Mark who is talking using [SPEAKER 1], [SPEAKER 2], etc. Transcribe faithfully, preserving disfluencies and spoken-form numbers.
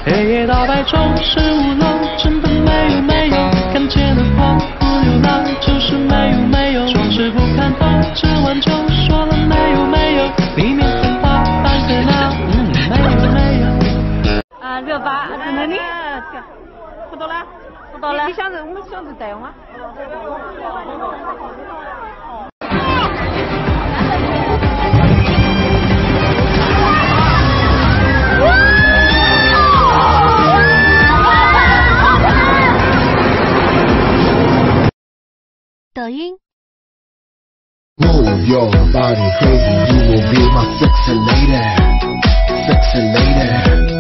[SPEAKER 1] 黑夜到白昼十五楼，真的没有没有，看见的光不流浪，就是没有没有，装饰不看透，吃完就说了没有没有，里面粉花半个呢，嗯，没有没有。
[SPEAKER 2] 啊，热巴在哪里？
[SPEAKER 3] 不到了，
[SPEAKER 2] 不到了。
[SPEAKER 3] 你想着我们想着带吗？
[SPEAKER 2] 抖音。
[SPEAKER 4] Move your body crazy, you will be my sexy lady, sexy lady.